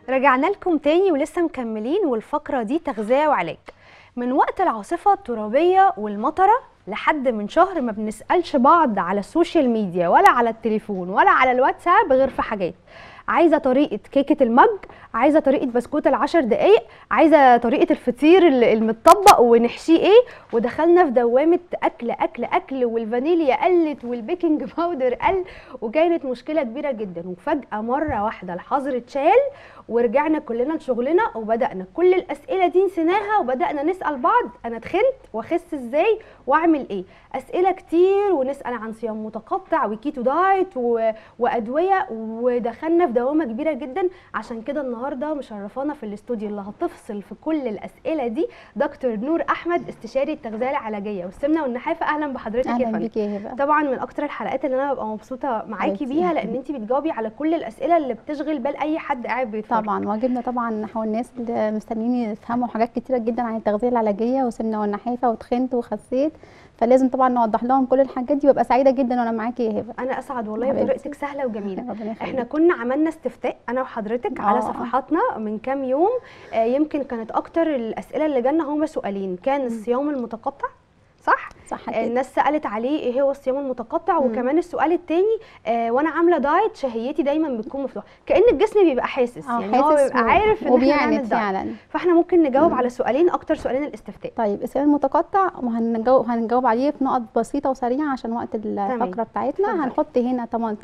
رجعنا لكم تاني ولسه مكملين، والفقرة دي تغذية وعلاج. من وقت العاصفة الترابية والمطرة لحد من شهر ما بنسألش بعض على السوشيال ميديا ولا على التليفون ولا على الواتساب غير في حاجات: عايزة طريقة كيكة المج، عايزة طريقة بسكوت ال10 دقايق، عايزة طريقة الفطير المتطبق ونحشيه ايه. ودخلنا في دوامة أكل أكل أكل، والفانيليا قلت والبيكنج باودر قل، وكانت مشكلة كبيرة جدا. وفجأة مرة واحدة الحظر اتشال ورجعنا كلنا لشغلنا، وبدأنا كل الأسئلة دي نسيناها وبدأنا نسأل بعض: أنا تخنت وأخس ازاي وأعمل ايه؟ أسئلة كتير، ونسأل عن صيام متقطع وكيتو دايت وأدوية، ودخلنا في دوامة كبيرة جدا. عشان كده النهارده مشرفانا في الاستوديو اللي هتفصل في كل الأسئلة دي دكتور نور أحمد، استشاري التغذية العلاجية والسمنة والنحافة. أهلا بحضرتك يا فندم. اهلا بيكي يا هبه. طبعا من أكتر الحلقات اللي أنا ببقى مبسوطة معاكي بيها، لأن أنت بتجاوبي على كل الأسئلة اللي بتشغل بال أي حد قاعد بيتفرج. طبعا واجبنا طبعا نحو الناس اللي مستنيين يفهموا حاجات كتيره جدا عن التغذيه العلاجيه والسمنه والنحافه وتخنت وخسيت، فلازم طبعا نوضح لهم كل الحاجات دي، وابقى سعيده جدا وانا معاكي يا هبه. انا اسعد والله بطريقتك سهله وجميله. ربنا يخليك. احنا كنا عملنا استفتاء انا وحضرتك على صفحاتنا من كام يوم. يمكن كانت اكتر الاسئله اللي جالنا هما سؤالين: كان الصيام المتقطع صح كده. الناس سالت عليه ايه هو الصيام المتقطع، وكمان السؤال الثاني: وانا عامله دايت شهيتي دايما بتكون مفتوحه. كان الجسم بيبقى حاسس، يعني هو بيبقى عارف ان احنا هنعمل دايت. فاحنا ممكن نجاوب على سؤالين، اكتر سؤالين الاستفتاء. طيب السؤال المتقطع وهنجاوب عليه في نقط بسيطه وسريعه عشان وقت الفقره بتاعتنا. هنحط هنا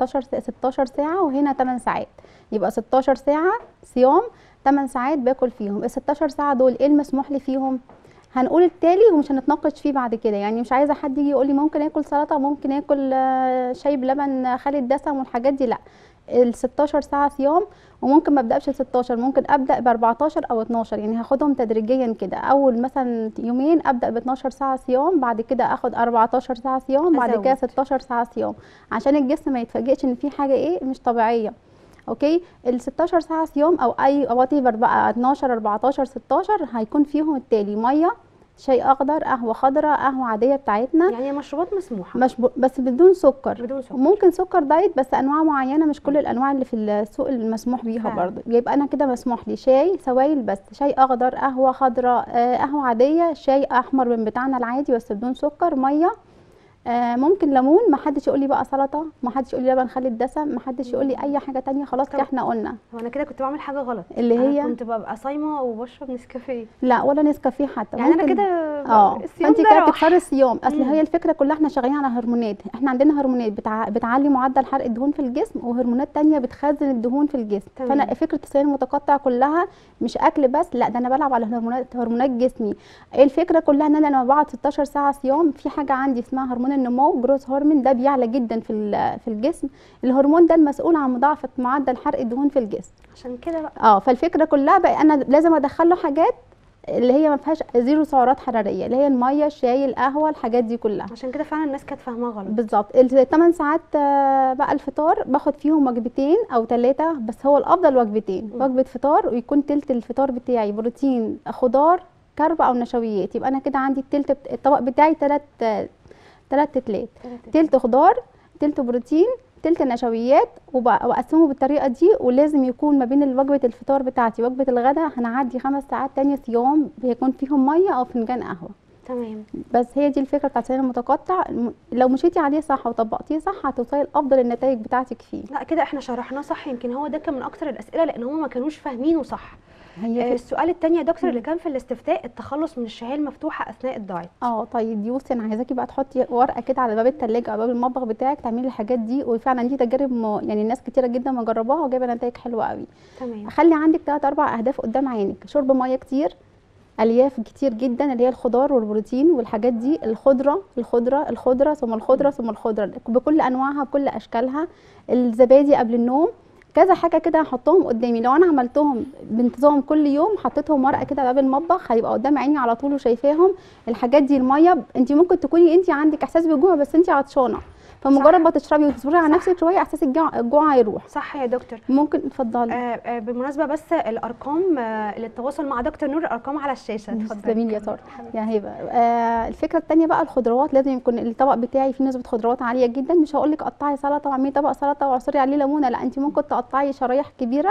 16 ساعه وهنا 8 ساعات، يبقى 16 ساعه صيام، 8 ساعات باكل فيهم. ال 16 ساعه دول ايه المسموح لي فيهم؟ هنقول التالي ومش هنتناقش فيه بعد كده. يعني مش عايزه حد يجي يقول لي ممكن اكل سلطه، ممكن اكل شاي بلبن خالي الدسم والحاجات دي، لا. ال 16 ساعه صيام، وممكن ما ابداش ال 16، ممكن ابدا ب 14 او 12، يعني هاخدهم تدريجيا كده. اول مثلا يومين ابدا ب 12 ساعه صيام، بعد كده اخد 14 ساعه صيام، بعد كده 16 ساعه صيام، عشان الجسم ما يتفاجئش ان في حاجه ايه مش طبيعيه. اوكي. ال 16 ساعه صيام او اي وات ايفر بقى 12 14 16 هيكون فيهم التالي: ميه، شاي اخضر، قهوه خضراء، قهوه عاديه بتاعتنا، يعني مشروبات مسموحه بس بدون سكر. بدون سكر. ممكن سكر دايت بس انواع معينه، مش كل الانواع اللي في السوق المسموح بيها برضه. يبقى انا كده مسموح لي شاي سوائل بس، شاي اخضر، قهوه خضراء، قهوه عاديه، شاي احمر من بتاعنا العادي بس بدون سكر، ميه، ممكن ليمون. ما حدش يقول لي بقى سلطه، ما حدش يقول لي لبن خالي الدسم، ما حدش يقول لي اي حاجه تانية. خلاص كده احنا قلنا. هو انا كده كنت بعمل حاجه غلط، اللي هي أنا كنت ببقى صايمه وبشرب نسكافيه. لا ولا نسكافيه حتى. يعني ممكن انا كده فانت كده بتكسري الصيام. اصل هي الفكره كلها احنا شغالين على هرمونات. احنا عندنا هرمونات بتعلي معدل حرق الدهون في الجسم، وهرمونات تانية بتخزن الدهون في الجسم. فانا فكره الصيام المتقطع كلها مش اكل بس، لا ده انا بلعب على هرمونات جسمي. الفكره كلها ان انا لما بقعد 16 ساعه صيام، في حاجه عندي اسمها هرمون النمو، جروث هرمون، ده بيعلى جدا في الجسم. الهرمون ده المسؤول عن مضاعفه معدل حرق الدهون في الجسم. عشان كده بقى فالفكره كلها بقى انا لازم ادخل له حاجات اللي هي ما فيهاش زيرو سعرات حراريه، اللي هي الميه، الشاي، القهوه، الحاجات دي كلها. عشان كده فعلا الناس كانت فاهماها غلط. بالظبط. ال8 ساعات بقى الفطار باخد فيهم وجبتين او 3، بس هو الافضل وجبتين. وجبه فطار ويكون تلت الفطار بتاعي بروتين، خضار، كرب او نشويات. يبقى انا كده عندي الطبق بتاعي 3 تلات، تلت خضار، تلت بروتين، تلت نشويات، واقسمه بالطريقه دي. ولازم يكون ما بين وجبه الفطار بتاعتي وجبه الغداء هنعدي 5 ساعات تانية صيام بيكون فيهم ميه او فنجان قهوه. تمام. بس هي دي الفكره بتاعت الصيام المتقطع. لو مشيتي عليه صح وطبقتيه صح هتوصلي لافضل النتائج بتاعتك فيه. لا كده احنا شرحناه صح. يمكن هو ده كان من اكتر الاسئله، لان هم ما كانوش فاهمينه صح. السؤال الثاني يا دكتور اللي كان في الاستفتاء: التخلص من الشهيه المفتوحه اثناء الدايت. طيب دي بصي، انا عايزاكي بقى تحطي ورقه كده على باب الثلاجه او باب المطبخ بتاعك تعملي الحاجات دي. وفعلا دي تجارب يعني ناس كتيره جدا مجرباها وجايبه نتائج حلوه قوي. تمام. خلي عندك 3 4 اهداف قدام عينك: شرب ميه كتير، الياف كتير جدا اللي هي الخضار والبروتين والحاجات دي، الخضره ثم الخضره ثم الخضره بكل انواعها بكل اشكالها، الزبادي قبل النوم، كذا حاجه كده هحطهم قدامي. لو انا عملتهم بانتظام كل يوم، حطيتهم ورقه كده على باب المطبخ، هيبقى قدام عيني على طول وشايفاهم. الحاجات دي الميه، انت ممكن تكوني انت عندك احساس بالجوع بس انت عطشانه، فمجرد ما تشربي وتصبري على نفسك شويه احساس الجوع هيروح. صح يا دكتور. ممكن اتفضلي. بالمناسبه بس الارقام للتواصل مع دكتور نور، الارقام على الشاشه. اتفضلي. جميل يا ساره. يعني هبه الفكره الثانيه بقى الخضروات. لازم يكون الطبق بتاعي فيه نسبه خضروات عاليه جدا. مش هقول لك قطعي سلطه واعملي طبق سلطه وعصري عليه ليمونه، لا، انت ممكن تقطعي شرايح كبيره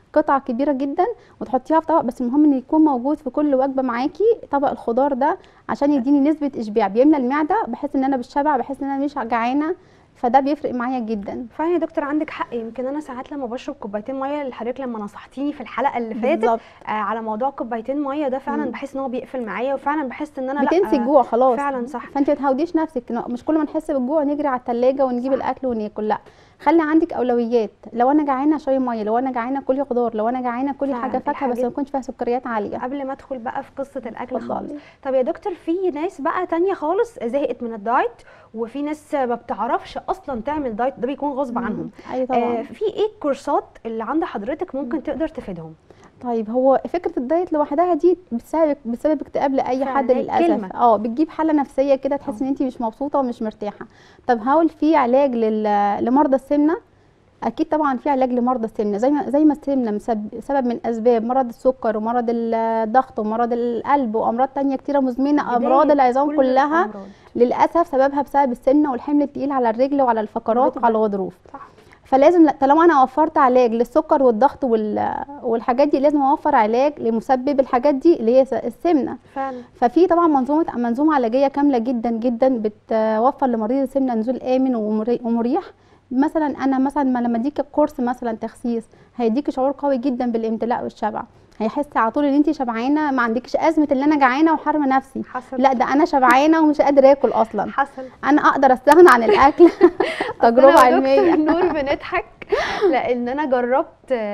قطعه كبيره جدا وتحطيها في طبق، بس المهم ان يكون موجود في كل وجبه معاكي طبق الخضار ده عشان يديني نسبه اشباع، بيملى المعده، بحس ان انا بالشبع، بحس ان انا مش جعانه، فده بيفرق معايا جدا. فعلا يا دكتور عندك حق. يمكن انا ساعات لما بشرب كوبايتين ميه اللي حضرتك لما نصحتيني في الحلقه اللي فاتت بالظبط. على موضوع كوبايتين ميه ده، فعلا بحس ان هو بيقفل معايا، وفعلا بحس ان انا بتنسي الجوع خلاص. فعلا صح. فانت ما تهوديش نفسك، مش كل ما نحس بالجوع نجري على الثلاجه ونجيب صح. الاكل وناكل، لا، خلي عندك اولويات. لو انا جعانه اشربي ميه، لو انا جعانه كلي خضار، لو انا جعانه كلي فعلا حاجه فاكهه بس ما يكونش فيها سكريات عاليه. قبل ما ادخل بقى في قصه الاكل خالص. اتفضلي. طب يا دكتور، في ناس بقى تانية خالص زهقت من الدايت، وفي ناس ما بتعرفش اصلا تعمل دايت، ده بيكون غصب عنهم. ايوه طبعا. في ايه الكورسات اللي عند حضرتك ممكن تقدر تفيدهم؟ طيب، هو فكره الدايت لوحدها دي بتسبب اكتئاب لاي فعلا، حد هي للاسف. كلمة. بتجيب حاله نفسيه كده، تحس ان انت مش مبسوطه ومش مرتاحه. طب هقول في علاج لمرضى السمنه؟ اكيد طبعا في علاج لمرضى السمنه، زي ما السمنه سبب من اسباب مرض السكر ومرض الضغط ومرض القلب وامراض تانية كتيره مزمنه، امراض العظام كلها الأمراض. للاسف سببها بسبب السمنه والحمل التقيل على الرجل وعلى الفقرات وعلى الغضروف. صح. فلازم طالما انا وفرت علاج للسكر والضغط والحاجات دي، لازم اوفر علاج لمسبب الحاجات دي اللي هي السمنه. فعلا. ففي طبعا منظومه علاجيه كامله جدا جدا بتوفر لمريض السمنه نزول امن ومريح. مثلا انا لما اديك كورس مثلا تخسيس، هيديكي شعور قوي جدا بالامتلاء والشبع، هيحس على طول ان انت شبعانه، ما عندكش ازمه ان انا جعانه وحارمه نفسي. حصل. لا، ده انا شبعانه ومش قادره اكل اصلا. حصل. انا اقدر استغنى عن الاكل. تجربه علميه. نور بنضحك لان انا جربت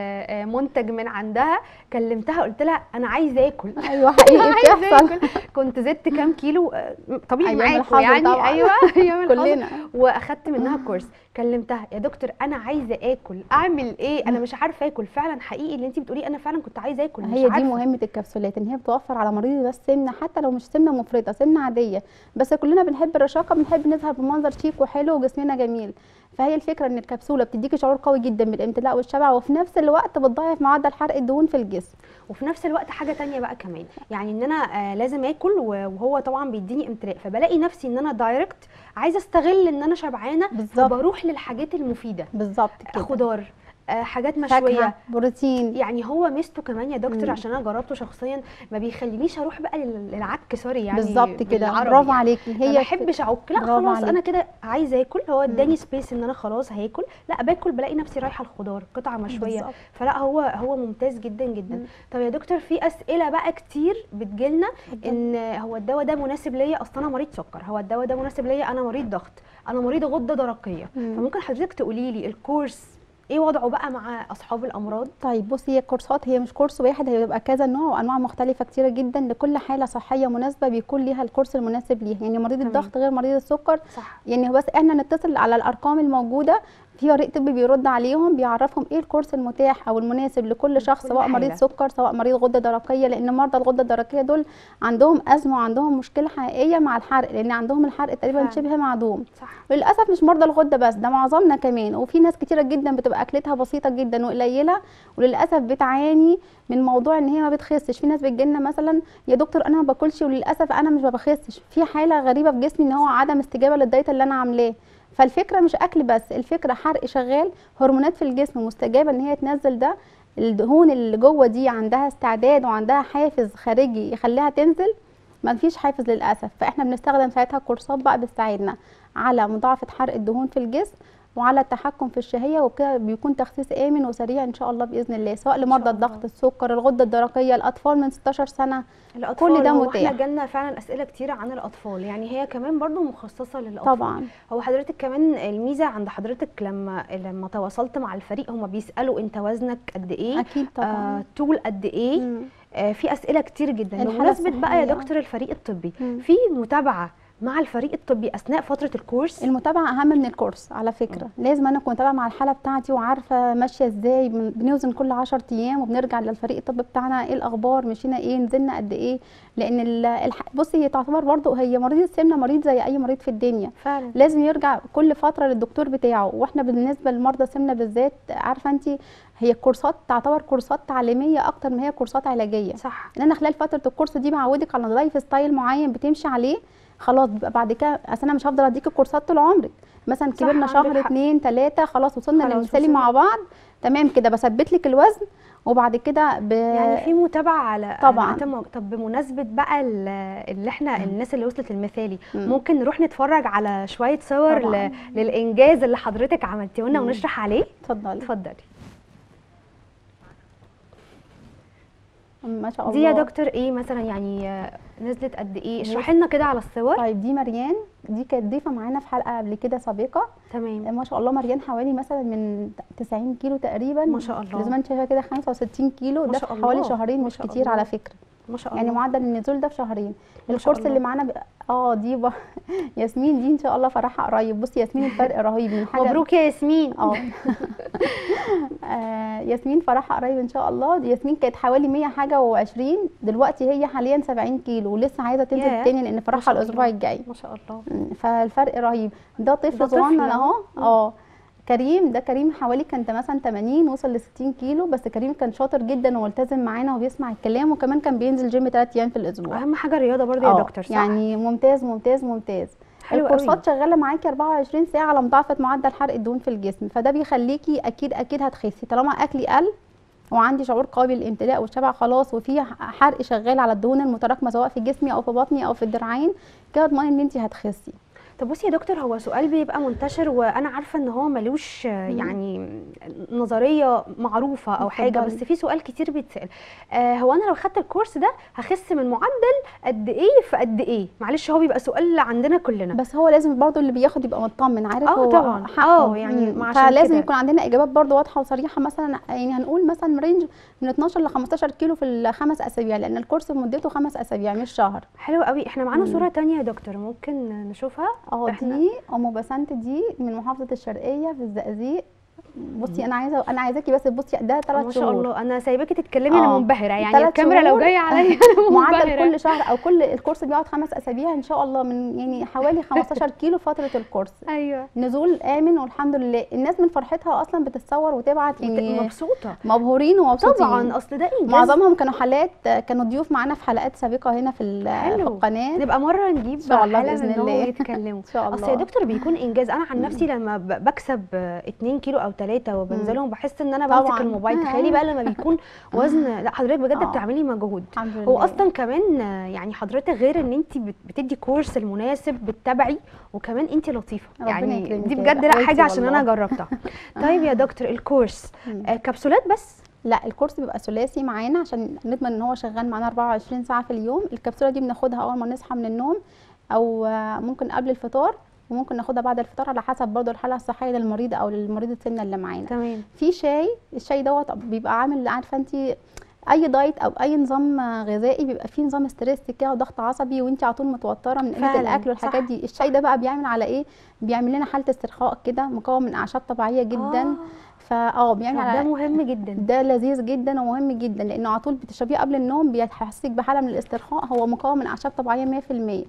منتج من عندها، كلمتها قلت لها انا عايزه اكل. ايوه حقيقي بتحصل. كنت زدت كام كيلو طبيعي أيام معاكم الحظر يعني طبعاً. ايوه ايام كلنا. واخدت منها كورس. كلمتها يا دكتور انا عايزه اكل، اعمل ايه؟ انا مش عارفه اكل. فعلا حقيقي اللي انت بتقوليه، انا فعلا كنت عايزه اكل، مش هي دي عارفة. مهمه الكبسولات، ان هي بتوفر على مريض بس سمنه، حتى لو مش سمنه مفرطه، سمنه عاديه، بس كلنا بنحب الرشاقه، بنحب نظهر بمنظر شيك وحلو وجسمنا جميل. فهي الفكره ان الكبسوله بتديكي شعور قوي جدا بالامتلاء والشبع، وفي نفس الوقت بتضاعف معدل حرق الدهون في الجسم. وفي نفس الوقت حاجه تانية بقى كمان، يعني ان انا لازم اكل، وهو طبعا بيديني امتلاء، فبلاقي نفسي ان انا دايركت عايزه استغل ان انا شبعانه، فبروح للحاجات المفيده. بالظبط كده. خضار، حاجات مشويه، فاكهة، بروتين. يعني هو ميزته كمان يا دكتور عشان انا جربته شخصيا، ما بيخلينيش اروح بقى للعك، سوري يعني بالظبط كده، برافو عليكي. هي ما بحبش اعك، لا خلاص عليك. انا كده عايزه اكل، هو اداني سبيس ان انا خلاص هاكل، لا باكل بلاقي نفسي رايحه الخضار قطعه مشويه بالزبط. فلا هو ممتاز جدا جدا. طب يا دكتور، في اسئله بقى كتير بتجيلنا ان هو الدواء ده مناسب ليا، اصل انا مريض سكر، هو الدواء ده مناسب ليا، انا مريض ضغط، انا مريض غده درقيه، فممكن حضرتك تقولي لي الكورس ايه وضعه بقى مع اصحاب الامراض؟ طيب بصي، هي الكورسات هي مش كورس واحد، هي بيبقى كذا نوع وانواع مختلفه كتيره جدا، لكل حاله صحيه مناسبه بيكون ليها الكورس المناسب ليها. يعني مريض الضغط غير مريض السكر. صح. يعني بس احنا نتصل على الارقام الموجوده، في فريق طبي بيرد عليهم، بيعرفهم ايه الكورس المتاح او المناسب لكل شخص، سواء مريض سكر سواء مريض غده درقيه، لان مرضى الغده الدرقيه دول عندهم ازمه وعندهم مشكله حقيقيه مع الحرق، لان عندهم الحرق تقريبا شبه معدوم. صح. للاسف مش مرضى الغده بس، ده معظمنا كمان، وفي ناس كتيره جدا بتبقى اكلتها بسيطه جدا وقليله، وللاسف بتعاني من موضوع ان هي ما بتخسش. في ناس بتجيلنا مثلا يا دكتور انا ما باكلش وللاسف انا مش بخسش، في حاله غريبه في جسمي ان هو عدم استجابه للدايت اللي انا عاملاه. فالفكره مش اكل بس، الفكره حرق شغال، هرمونات في الجسم مستجابه ان هي تنزل ده، الدهون اللي جوه دي عندها استعداد وعندها حافز خارجي يخليها تنزل، ما فيش حافز للاسف. فاحنا بنستخدم ساعتها كورسات بقى بتساعدنا على مضاعفه حرق الدهون في الجسم وعلى التحكم في الشهيه، وبكده بيكون تخسيس امن وسريع ان شاء الله باذن الله، سواء لمرضى الضغط، السكر، الغده الدرقيه، الاطفال من 16 سنه. الأطفال كل ده متاح. احنا جالنا فعلا اسئله كتيره عن الاطفال، يعني هي كمان برضو مخصصه للاطفال طبعا. هو حضرتك كمان الميزه عند حضرتك لما تواصلت مع الفريق، هم بيسالوا انت وزنك قد ايه، اكيد طبعا، طول قد ايه، في اسئله كتير جدا. بمناسبه بقى يا دكتور الفريق الطبي، في متابعه مع الفريق الطبي اثناء فتره الكورس؟ المتابعه اهم من الكورس على فكره. لازم انا اكون متابعه مع الحاله بتاعتي وعارفه ماشيه ازاي، بنوزن كل 10 ايام وبنرجع للفريق الطبي بتاعنا ايه الاخبار، مشينا ايه، نزلنا قد ايه، لان بصي هي تعتبر برضو هي مريض السمنه مريض زي اي مريض في الدنيا فعلا. لازم يرجع كل فتره للدكتور بتاعه. واحنا بالنسبه لمرضى السمنه بالذات، عارفه انت هي الكورسات تعتبر كورسات تعليميه اكتر ما هي كورسات علاجيه. صح. لان انا خلال فتره الكورس دي بعودك على لايف ستايل معين بتمشي عليه، خلاص بيبقى بعد كده اصل انا مش هفضل اديك الكورسات طول عمرك، مثلا كبرنا شهر 2 3 خلاص وصلنا للمثالي مع بعض، تمام كده بثبت لك الوزن وبعد كده يعني في متابعه على طبعا. طب بمناسبه بقى اللي احنا الناس اللي وصلت المثالي، ممكن نروح نتفرج على شويه صور للانجاز اللي حضرتك عملتيه لنا ونشرح عليه؟ اتفضلي. اتفضلي. ما شاء الله. دي يا دكتور ايه مثلا يعني نزلت قد ايه؟ اشرحي لنا كده على الصور. طيب دي مريان، دي كانت ضيفه معانا في حلقه قبل كده سابقه. تمام. ما شاء الله مريان حوالي مثلا من 90 كيلو تقريبا. ما شاء الله. زي ما انت شايفه كده 65 كيلو، ده في حوالي شهرين، مش كتير على فكره. ما شاء الله. يعني معدل النزول ده في شهرين. الكورس اللي معانا دي ياسمين دي ان شاء الله فرحها قريب. بصي ياسمين الفرق رهيب من حاجه. مبروك يا ياسمين. ياسمين فرحها قريب ان شاء الله. دي ياسمين كانت حوالي 100 حاجه و20، دلوقتي هي حاليا 70 كيلو ولسه عايزه تنزل تاني لان فرحها الاسبوع الجاي. ما شاء الله. فالفرق رهيب. ده طفل صغنن اهو. كريم، ده كريم حوالي كان مثلا 80 وصل ل 60 كيلو، بس كريم كان شاطر جدا وملتزم معانا وبيسمع الكلام، وكمان كان بينزل جيم 3 ايام في الاسبوع. اهم حاجه الرياضه برضه يا دكتور، صح؟ يعني ممتاز ممتاز ممتاز. الكورسات شغاله معاكي 24 ساعه على مضاعفه معدل حرق الدهون في الجسم، فده بيخليكي اكيد هتخسي طالما اكلي قل وعندي شعور قوي بالامتلاء والشبع خلاص، وفي حرق شغال على الدهون المتراكمه سواء في جسمي او في بطني او في الدراعين، كده اضمني ان انت هتخسي. طب بصي يا دكتور، هو سؤال بيبقى منتشر وانا عارفه ان هو ملوش يعني نظريه معروفه او حاجه، بس في سؤال كتير بيتسال، هو انا لو خدت الكورس ده هخس من معدل قد ايه في قد ايه؟ معلش هو بيبقى سؤال عندنا كلنا، بس هو لازم برضو اللي بياخد يبقى مطمن، عارف هو طبعا حقه. يعني فلازم يكون عندنا اجابات برضو واضحه وصريحه. مثلا يعني هنقول مثلا رينج من 12 ل 15 كيلو في الخمس اسابيع، لان الكورس مدته 5 اسابيع مش شهر. حلو قوي. احنا معانا صوره ثانيه يا دكتور، ممكن نشوفها؟ دي ام بسنت، دي من محافظه الشرقيه في الزقازيق. بصي انا عايزاكي بس تبصي، ده 3 شهور. ما شاء الله. انا سايباكي تتكلمي، انا منبهره يعني. الكاميرا لو جايه عليا معدل كل شهر او كل الكورس بيقعد 5 اسابيع ان شاء الله، من يعني حوالي 15 كيلو فتره الكورس. ايوه. نزول امن والحمد لله. الناس من فرحتها اصلا بتتصور وتبعت، يعني مبسوطه، مبهورين ومبسوطين طبعا. اصل ده انجاز. معظمهم كانوا كانوا ضيوف معانا في حلقات سابقه هنا في القناه. نبقى مره نجيب ان شاء الله باذن الله يتكلموا. ان شاء الله. اصل يا دكتور بيكون انجاز. انا عن نفسي لما بكسب 2 كيلو او 3 وبنزلهم بحس ان انا بمسك الموبايل. تخيلي بقى لما بيكون وزن، لا حضرتك بجد بتعملي مجهود. هو اصلا كمان يعني حضرتك غير ان انت بتدي كورس المناسب، بتتابعي، وكمان انت لطيفه يعني. دي بجد لا حاجه عشان انا جربتها. طيب يا دكتور، الكورس كبسولات بس؟ لا، الكورس بيبقى ثلاثي معانا عشان نضمن ان هو شغال معانا 24 ساعه في اليوم. الكبسوله دي بناخدها اول ما نصحى من النوم، او ممكن قبل الفطار، وممكن ناخدها بعد الفطار على حسب برضو الحاله الصحيه للمريض او للمريض السمنه اللي معانا. تمام. في الشاي دوت بيبقى عامل، عارفه انت اي دايت او اي نظام غذائي بيبقى فيه نظام ستريس كده وضغط عصبي وانت على طول متوتره من قله الاكل والحاجات دي. الشاي ده بقى بيعمل على ايه؟ بيعمل لنا حاله استرخاء كده، مكون من اعشاب طبيعيه جدا. بيعمل على ده مهم جدا، ده لذيذ جدا ومهم جدا، لانه على طول بتشربيه قبل النوم بيحسسك بحاله من الاسترخاء. هو مكون من اعشاب طبيعيه 100%.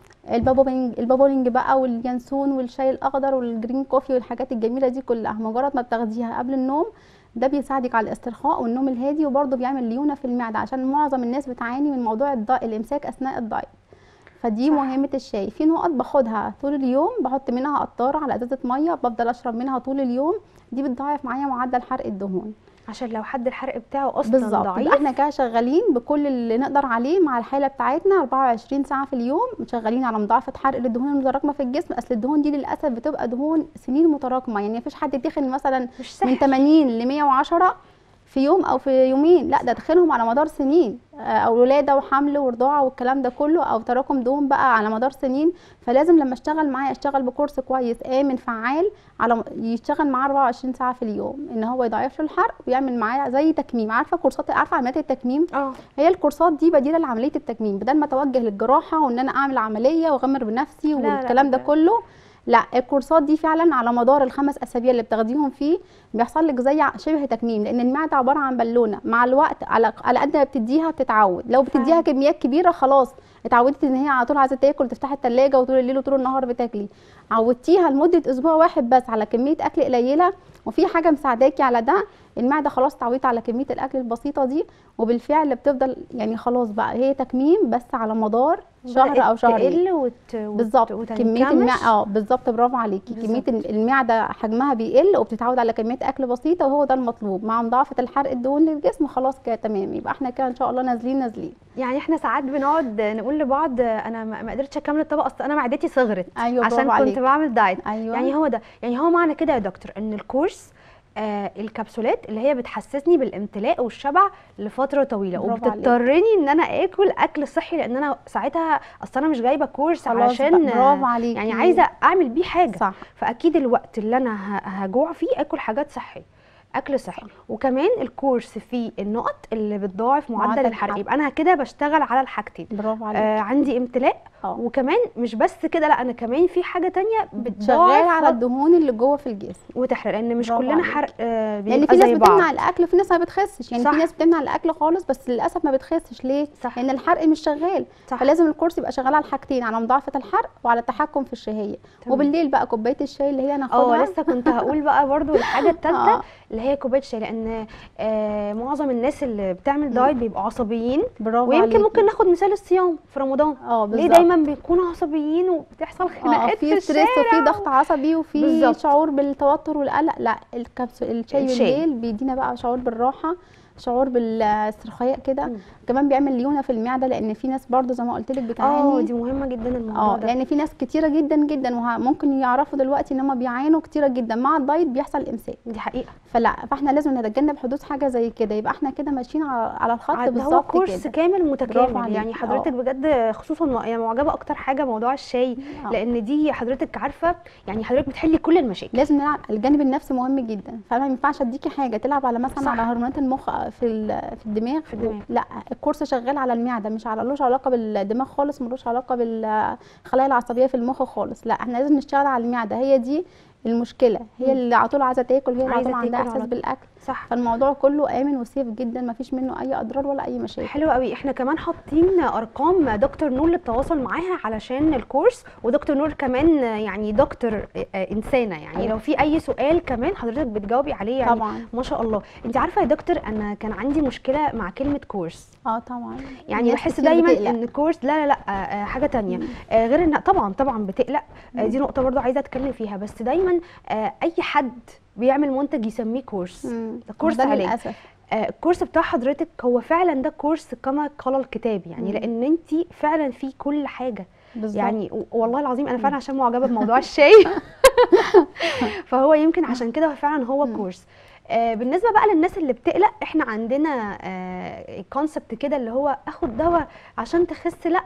البابولينج بقى واليانسون والشاي الاخضر والجرين كوفي والحاجات الجميله دي كلها، مجرد ما بتاخديها قبل النوم ده بيساعدك على الاسترخاء والنوم الهادي، وبرده بيعمل ليونه في المعده، عشان معظم الناس بتعاني من موضوع الامساك اثناء الدايت. فدي مهمه الشاي. في نقط باخدها طول اليوم، بحط منها قطاره على ازازه ميه، بفضل اشرب منها طول اليوم. دي بتضاعف معايا معدل حرق الدهون، عشان لو حد الحرق بتاعه اصلا ضعيف. احنا كده شغالين بكل اللي نقدر عليه مع الحاله بتاعتنا 24 ساعه في اليوم، شغالين على مضاعفه حرق للدهون المتراكمه في الجسم. اصل الدهون دي للاسف بتبقى دهون سنين متراكمه، يعني مفيش حد يتخن مثلا من 80 ل 110 في يوم او في يومين، لا ده تخينهم على مدار سنين، او ولاده وحمل ورضاعه والكلام ده كله، او تراكم دهون بقى على مدار سنين. فلازم لما اشتغل معاه اشتغل بكورس كويس امن فعال، يشتغل معاه 24 ساعه في اليوم، ان هو يضاعف له الحرق ويعمل معاه زي تكميم. عارفه كورسات، عارفه عمليات التكميم؟ هي الكورسات دي بديله لعمليه التكميم، بدل ما اتوجه للجراحه وان انا اعمل عمليه واغمر بنفسي والكلام ده كله. لا، الكورسات دي فعلا على مدار ال5 اسابيع اللي بتاخديهم فيه بيحصل لك زي شبه تكميم، لان المعده عباره عن بالونه. مع الوقت على قد ما بتديها بتتعود. لو بتديها كميات كبيره خلاص اتعودت ان هي على طول عايزه تاكل، تفتحي الثلاجه وطول الليل وطول النهار بتاكلي. عودتيها لمده اسبوع واحد بس على كميه اكل قليله، وفي حاجه مساعداكي على ده، المعده خلاص اتعودت على كميه الاكل البسيطه دي، وبالفعل بتفضل يعني خلاص بقى هي تكميم بس على مدار شهر او شهرين بالظبط. كميه بالظبط، برافو عليكي. كميه المعده حجمها بيقل وبتتعود على كميه اكل بسيطه، وهو ده المطلوب مع مضاعفه الحرق الدهون للجسم. خلاص كده تمام، يبقى احنا كده ان شاء الله نازلين. يعني احنا ساعات بنقعد نقول لبعض انا ما قدرتش اكمل الطبق، اصل انا معدتي صغرت. أيوة عشان كنت بعمل دايت. أيوة. يعني هو ده، يعني هو معنى كده يا دكتور ان الكورس الكبسولات اللي هي بتحسسني بالامتلاء والشبع لفتره طويله، وبتضطرني ان انا اكل صحي، لان انا ساعتها اصل انا مش جايبه كورس علشان برافو عليكي، يعني عايزه اعمل بيه حاجه. صح. فاكيد الوقت اللي انا هجوع فيه اكل حاجات صحيه، اكل صحي. وكمان الكورس فيه النقط اللي بتضاعف معدل الحرق، يبقى انا كده بشتغل على الحاجتين. برافو عليكي. عندي امتلاء وكمان مش بس كده، لا انا كمان في حاجه تانية بتضاعف على الدهون اللي جوه في الجسم وتحرق، لان مش كلنا حرق لان في ناس بتمنع الاكل وفي ناس ما بتخسش. يعني في ناس بتمنع الاكل خالص بس للاسف ما بتخسش. ليه؟ صح. لان الحرق مش شغال. صح. فلازم الكورس يبقى شغال على الحاجتين، على مضاعفه الحرق وعلى التحكم في الشهيه. وبالليل بقى كوبايه الشاي اللي هي ناخدها. لسه كنت هقول بقى برضو الحاجه الثالثه اللي هي كوبايه الشاي، لان معظم الناس اللي بتعمل دايت بيبقوا عصبيين. ويمكن ممكن ناخد مثال الصيام في رمضان. ليه دايما بيكونوا عصبيين وبتحصل خناقات في الشارع، وفي ضغط عصبي وفي شعور بالتوتر والقلق. لا، الشاي بالليل بيدينا بقى شعور بالراحه، شعور بالاسترخاء كده. كمان بيعمل ليونه في المعده، لان في ناس برضو زي ما قلت لك بتعاني. دي مهمه جدا الموضوع ده، لان في ناس كتيره جدا جدا وممكن يعرفوا دلوقتي ان هم بيعانوا كتيره جدا مع الدايت بيحصل امساك. دي حقيقه. فاحنا لازم نتجنب حدوث حاجه زي كده. يبقى احنا كده ماشيين على الخط بالظبط. هو كورس كامل متكامل. يعني حضرتك بجد خصوصا يعني معجبه اكتر حاجه موضوع الشاي. لان دي حضرتك عارفه يعني حضرتك بتحلي كل المشاكل. لازم نلعب الجانب النفسي مهم جدا. فما ينفعش اديكي حاجه تلعب على مثلا على هرمونات المخ في الدماغ. لا، الكورس شغال على المعده، مش ملوش علاقه بالدماغ خالص، ملوش علاقه بالخلايا العصبيه في المخ خالص. لا، احنا لازم نشتغل على المعده، هي دي المشكله. هي اللي على طول عايزه تاكل، هي اللي على طول عندها احساس بالاكل. صح. فالموضوع كله امن وسيف جدا، ما فيش منه اي اضرار ولا اي مشاكل. حلو قوي. احنا كمان حاطين ارقام دكتور نور للتواصل معاها علشان الكورس، ودكتور نور كمان يعني دكتور انسانه. يعني لو في اي سؤال كمان حضرتك بتجاوبي عليه. يعني طبعا ما شاء الله. انت عارفه يا دكتور انا كان عندي مشكله مع كلمه كورس. طبعا يعني بحس دايما ان كورس لا حاجه تانية غير ان طبعا بتقلق. دي نقطه برضو عايزه اتكلم فيها. بس دايما اي حد بيعمل منتج يسميه كورس. ده كورس علاج. الكورس بتاع حضرتك هو فعلا ده كورس كما قال الكتاب. يعني لان انت فعلا في كل حاجه بالزبط. يعني والله العظيم انا فعلا عشان معجبه بموضوع الشاي فهو يمكن عشان كده فعلا هو كورس. بالنسبه بقى للناس اللي بتقلق، احنا عندنا كونسبت كده اللي هو اخد دواء عشان تخس. لا،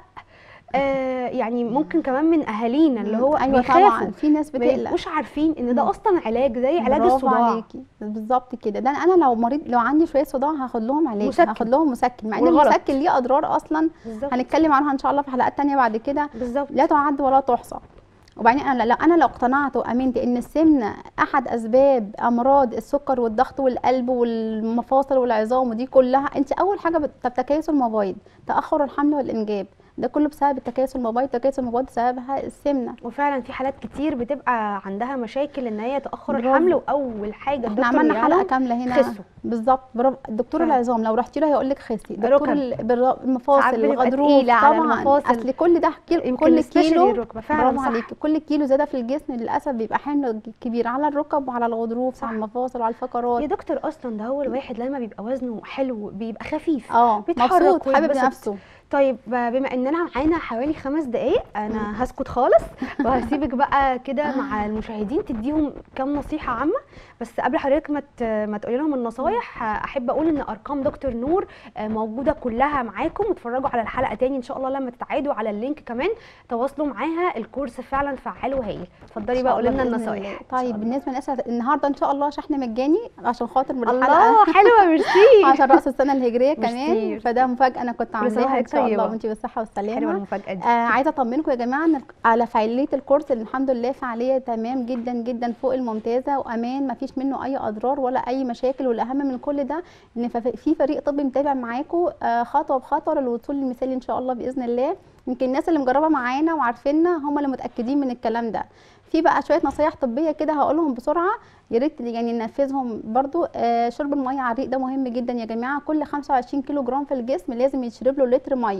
يعني ممكن كمان من اهالينا اللي هو ايوه طبعا في ناس بتقلق مش عارفين ان ده اصلا علاج زي علاج الصداع. بالظبط كده. ده انا لو مريض، لو عندي شويه صداع هاخد لهم علاج، هاخد لهم مسكن، مع ان المسكن ليه اضرار اصلا. بالزبط. هنتكلم عنها ان شاء الله في حلقات ثانيه بعد كده. بالظبط. لا تعد ولا تحصى. وبعدين انا لو اقتنعت وامنت ان السمنه احد اسباب امراض السكر والضغط والقلب والمفاصل والعظام ودي كلها، انت اول حاجه تكيس المبايض، تاخر الحمل والانجاب، ده كله بسبب التكيس المبيض. تكيس المبيض سببها السمنه. وفعلا في حالات كتير بتبقى عندها مشاكل ان هي تاخر الحمل، واول حاجه احنا عملنا حلقه كامله هنا خسوا. بالظبط. دكتور العظام لو رحتي له هيقول لك خسي. دكتور المفاصل الغضروف طبعا، اصل كل ده كل كيلو برافو عليكي، كل كيلو زياده في الجسم للاسف بيبقى حمل كبير على الركب وعلى الغضروف وعلى المفاصل وعلى الفقرات. يا دكتور اصلا ده هو الواحد لما بيبقى وزنه حلو بيبقى خفيف، مبسوط حابب نفسه. طيب بما اننا معانا حوالي 5 دقايق انا هسكت خالص وهسيبك بقى كده مع المشاهدين تديهم كام نصيحه عامه. بس قبل حضرتك ما تقولي لهم النصايح، احب اقول ان ارقام دكتور نور موجوده كلها معاكم. اتفرجوا على الحلقه تاني ان شاء الله لما تتعادوا على اللينك كمان تواصلوا معاها. الكورس فعلا فعال وهايل. اتفضلي بقى قولي لنا النصايح. طيب بالنسبه للناس النهارده ان شاء الله شحن مجاني عشان خاطر من الحلقه. الله حلوه ميرسي عشان راس السنه الهجريه كمان، فده مفاجاه انا كنت عاملاها ان شاء الله وانت بالصحه والسلامه. حلوه المفاجاه دي. عايزه اطمنكم يا جماعه على فعاليه الكورس اللي الحمد لله فعاليه تمام جدا جدا فوق الممتازه وامان، ما فيش منه اي اضرار ولا اي مشاكل. والاهم من كل ده ان في فريق طبي متابع معاكم خطوه بخطوه للوصول للمثالي ان شاء الله باذن الله. يمكن الناس اللي مجربه معانا وعارفيننا هم اللي متاكدين من الكلام ده. في بقى شويه نصايح طبيه كده هقولهم بسرعه يا ريت يعني ننفذهم برضو. شرب الميه على الريق ده مهم جدا يا جماعه. كل 25 كيلو جرام في الجسم لازم يشرب له لتر ميه.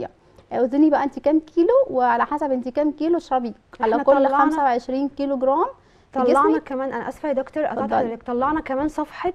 اوزني بقى انت كام كيلو، وعلى حسب انت كام كيلو اشربي على كل 25 كيلو جرام. طلعنا كمان، انا اسفه يا دكتور قطعت حضرتك، طلعنا كمان صفحه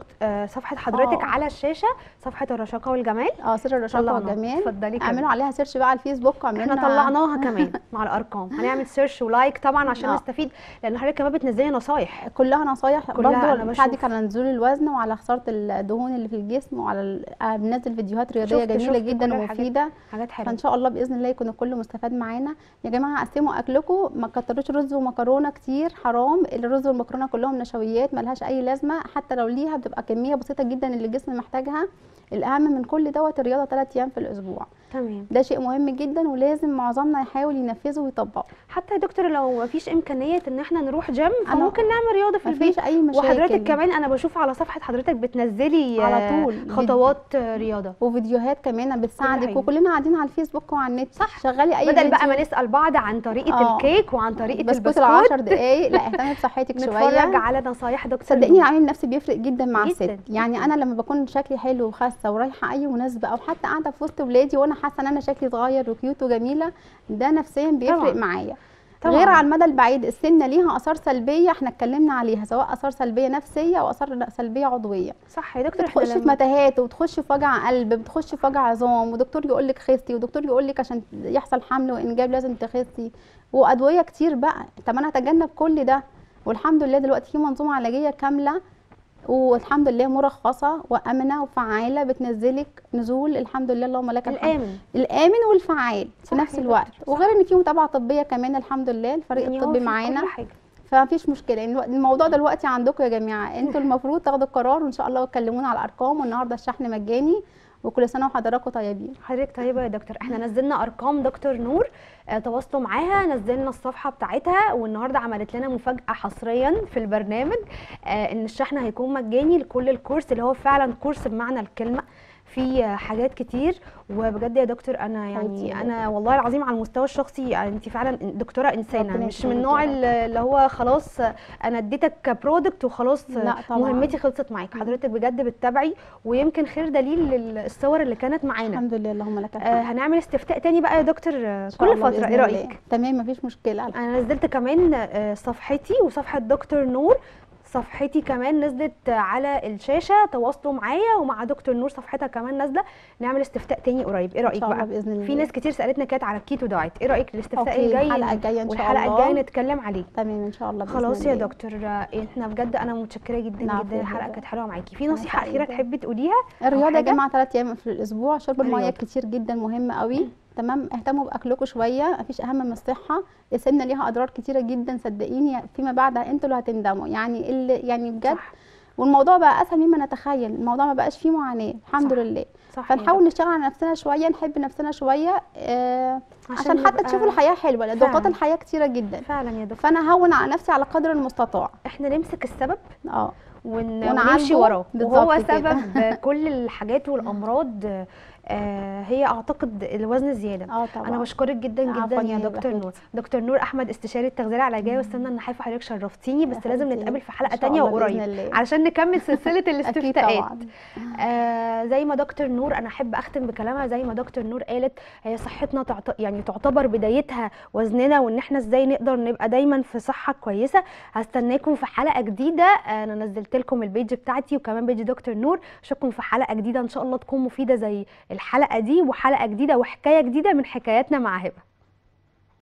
صفحه حضرتك على الشاشه، صفحه الرشاقه والجمال. سر الرشاقه والجمال، اتفضلي. اعملوا عليها سيرش بقى على الفيسبوك، احنا طلعناها كمان مع الارقام، هنعمل سيرش ولايك طبعا عشان نستفيد، لان حضرتك كمان بتنزلي نصايح، كلها نصايح برضه بتساعدك على نزول الوزن وعلى خساره الدهون اللي في الجسم، وعلى بننزل فيديوهات رياضيه جميله جدا ومفيده، حاجات حلوه. فان شاء الله باذن الله يكون الكل مستفاد معانا. يا جماعه قسموا اكلكم، ما تكتروش رز ومكرونه كتير، حرام. الرز والمكرونه كلهم نشويات ملهاش اي لازمه، حتى لو ليها بتبقى كميه بسيطه جدا اللي الجسم محتاجها. الاهم من كل دوت الرياضه 3 ايام في الاسبوع. تمام. ده شيء مهم جدا ولازم معظمنا يحاول ينفذه ويطبقه. حتى يا دكتور لو مفيش امكانيه ان احنا نروح جيم، فممكن نعمل رياضه في البيت، مفيش اي مشاكل. وحضرتك كمان انا بشوف على صفحه حضرتك بتنزلي على طول خطوات رياضه وفيديوهات كمان بتساعدك، وكلنا قاعدين على الفيسبوك وعلى النت. صح. شغلي اي بدل فيديو. بقى ما نسال بعض عن طريقه الكيك وعن طريقه البسكوت 10 دقائق، لا اهتمي بصحتك شويه، نتفرج على نصايح دكتور. صدقيني العامل النفسي بيفرق جدا مع الست. يعني انا لما بكون شكلي حلو وخاسه ورايحه اي مناسبه، او حتى قاعده في وسط ولادي وانا حاسه ان انا شكلي اتغير وكيوت وجميله، ده نفسيا بيفرق معايا. غير على المدى البعيد السمنه ليها اثار سلبيه احنا اتكلمنا عليها، سواء اثار سلبيه نفسيه او اثار سلبيه عضويه. صح يا دكتور. بتخش في متاهات وبتخش في وجع قلب، بتخش في وجع عظام، ودكتور يقول لك خسي، ودكتور يقول لك عشان يحصل حمل وانجاب لازم تخسي، وادويه كتير بقى. طب انا اتجنب كل ده، والحمد لله دلوقتي في منظومه علاجيه كامله والحمد لله مرخصه وامنه وفعاله، بتنزلك نزول الحمد لله اللهم لك الحمد. الامن والفعال في نفس الوقت، وغير ان في متابعه طبيه كمان الحمد لله، الفريق الطبي معانا، فمفيش مشكله. الموضوع دلوقتي عندكم يا جماعه، انتوا المفروض تاخدوا القرار، وان شاء الله تكلمونا على الارقام. والنهارده الشحن مجاني، وكل سنه وحضراتكم طيبين. حضرتك طيبه يا دكتور. احنا نزلنا ارقام دكتور نور، تواصلوا معاها، نزلنا الصفحه بتاعتها، والنهارده عملت لنا مفاجاه حصريا في البرنامج، ان الشحن هيكون مجاني لكل الكورس، اللي هو فعلا كورس بمعنى الكلمه، في حاجات كتير. وبجد يا دكتور انا يعني انا والله العظيم على المستوى الشخصي يعني انت فعلا دكتوره انسانه، مش من النوع اللي هو خلاص انا اديتك برودكت وخلاص مهمتي خلصت معاك. حضرتك بجد بتتابعي، ويمكن خير دليل للصور اللي كانت معانا. الحمد لله اللهم لك الحمد. هنعمل استفتاء تاني بقى يا دكتور كل فتره، ايه رايك؟ تمام مفيش مشكله. انا نزلت كمان صفحتي وصفحه دكتور نور، صفحتي كمان نزلت على الشاشه، تواصلوا معايا ومع دكتور نور صفحتها كمان نازله. نعمل استفتاء تاني قريب، ايه رايك بقى؟ بإذن الله. في ناس كتير سالتنا كانت على الكيتو دايت، ايه رايك الاستفتاء الجاي؟ الحلقه الجايه ان شاء الله، والحلقه الجايه نتكلم عليه. تمام ان شاء الله بإذن خلاص الله. يا دكتور احنا بجد انا متشكره جدا جدا، الحلقه كانت حلوه معاكي. في نصيحه اخيره تحبي تقوليها؟ الرياضه يا جماعه 3 ايام في الاسبوع، شرب الميه كتير جدا مهم قوي. تمام، اهتموا باكلكم شويه، مفيش اهم من الصحه. السمنه ليها اضرار كتيره جدا صدقيني، فيما بعد انتوا اللي هتندموا يعني يعني بجد. صح. والموضوع بقى اسهل مما نتخيل، الموضوع ما بقاش فيه معاناه الحمد لله. فنحاول نشتغل على نفسنا شويه، نحب نفسنا شويه عشان حتى تشوفوا الحياه حلوه، لان ضغوطات الحياه كتيره جدا فعلا يا دكتور. فانا هون على نفسي على قدر المستطاع. احنا نمسك السبب ونمشي وراه، وهو سبب كل الحاجات والامراض هي اعتقد الوزن الزياده. طبعا. انا بشكرك جدا جدا يا دكتور نور. دكتور نور احمد، استشاري التغذيه العلاجيه والسمنه النحافه، حضرتك شرفتيني، بس لازم نتقابل في حلقه ثانيه وقريب علشان نكمل سلسله الاستفتاءات. زي ما دكتور نور، انا احب اختم بكلامها، زي ما دكتور نور قالت، هي صحتنا يعني تعتبر بدايتها وزننا، وان احنا ازاي نقدر نبقى دايما في صحه كويسه. هستناكم في حلقه جديده، انا نزلت لكم البيج بتاعتي وكمان بيج دكتور نور. اشوفكم في حلقه جديده ان شاء الله تكون مفيده زي الحلقه دي، وحلقه جديده وحكايه جديده من حكاياتنا مع هبه.